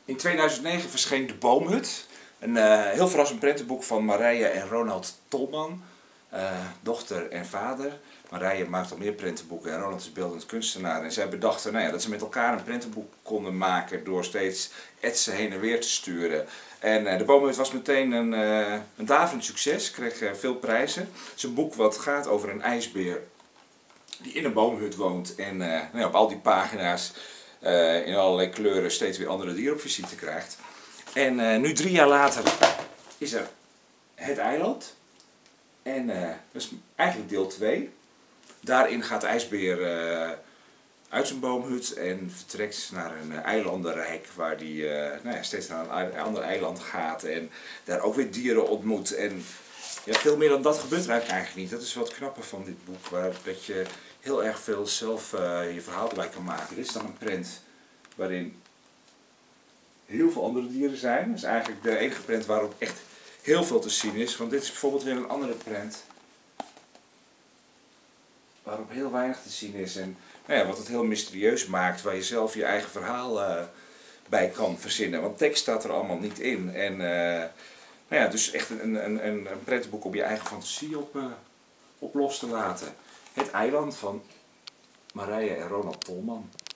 In 2009 verscheen De Boomhut. Een heel verrassend prentenboek van Marije en Ronald Tolman. Dochter en vader. Marije maakt al meer prentenboeken en Ronald is beeldend kunstenaar. En zij bedachten dat ze met elkaar een prentenboek konden maken door steeds etsen heen en weer te sturen. En De Boomhut was meteen een daverend succes, kreeg veel prijzen. Het is een boek wat gaat over een ijsbeer die in een boomhut woont en op al die pagina's in allerlei kleuren steeds weer andere dieren op visite krijgt. En nu 3 jaar later is er Het Eiland. En dat is eigenlijk deel 2. Daarin gaat de ijsbeer uit zijn boomhut en vertrekt naar een eilandenrijk waar hij steeds naar een ander eiland gaat en daar ook weer dieren ontmoet. En ja, veel meer dan dat gebeurt er eigenlijk niet. Dat is wat knapper van dit boek, dat je heel erg veel zelf je verhaal erbij kan maken. Dit is dan een prent waarin heel veel andere dieren zijn. Dat is eigenlijk de enige prent waarop echt heel veel te zien is. Want dit is bijvoorbeeld weer een andere prent waarop heel weinig te zien is. En wat het heel mysterieus maakt, waar je zelf je eigen verhaal bij kan verzinnen. Want tekst staat er allemaal niet in. En dus echt een prentenboek om je eigen fantasie op los te laten. Het Eiland van Marije en Ronald Tolman.